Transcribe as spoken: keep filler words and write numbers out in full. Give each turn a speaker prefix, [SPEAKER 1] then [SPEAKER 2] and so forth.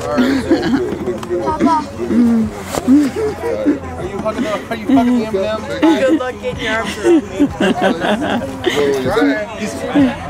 [SPEAKER 1] Papa.
[SPEAKER 2] Are you hugging the, are you hugging the M and M's?
[SPEAKER 1] Good luck getting your arms around me.
[SPEAKER 2] He's trying. He's trying.